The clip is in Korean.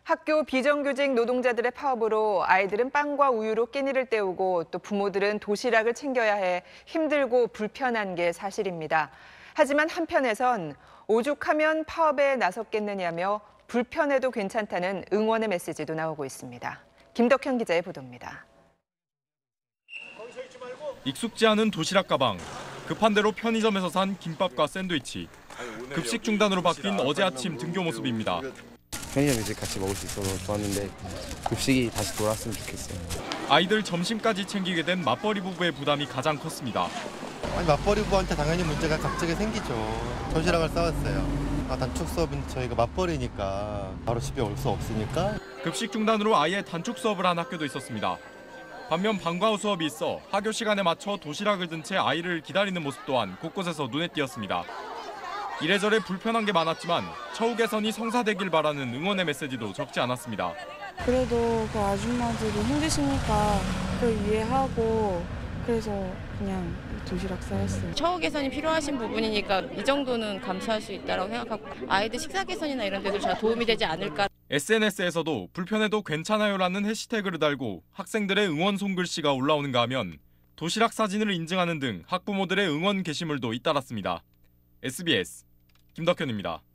학교 비정규직 노동자들의 파업으로 아이들은 빵과 우유로 끼니를 때우고 또 부모들은 도시락을 챙겨야 해 힘들고 불편한 게 사실입니다. 하지만 한편에선 오죽하면 파업에 나섰겠느냐며 불편해도 괜찮다는 응원의 메시지도 나오고 있습니다. 김덕현 기자의 보도입니다. 익숙지 않은 도시락 가방, 급한 대로 편의점에서 산 김밥과 샌드위치, 급식 중단으로 바뀐 어제 아침 등교 모습입니다. 편의점에서 같이 먹을 수 있어서 좋았는데 급식이 다시 돌아왔으면 좋겠어요. 아이들 점심까지 챙기게 된 맞벌이 부부의 부담이 가장 컸습니다. 아니, 맞벌이 부부한테 당연히 문제가 갑자기 생기죠. 도시락을 싸왔어요. 단축 수업은 저희가 맞벌이니까 바로 집에 올 수 없으니까. 급식 중단으로 아예 단축 수업을 한 학교도 있었습니다. 반면 방과후 수업이 있어 하교 시간에 맞춰 도시락을 든 채 아이를 기다리는 모습 또한 곳곳에서 눈에 띄었습니다. 이래저래 불편한 게 많았지만 처우 개선이 성사되길 바라는 응원의 메시지도 적지 않았습니다. 그래도 그 아줌마들이 힘드시니까 그걸 이해하고 그래서 그냥 도시락 싸왔어요. 처우 개선이 필요하신 부분이니까 이 정도는 감수할 수 있다고 생각하고 아이들 식사 개선이나 이런 데도 잘 도움이 되지 않을까. SNS에서도 불편해도 괜찮아요라는 해시태그를 달고 학생들의 응원 손글씨가 올라오는가 하면 도시락 사진을 인증하는 등 학부모들의 응원 게시물도 잇따랐습니다. SBS 김덕현입니다.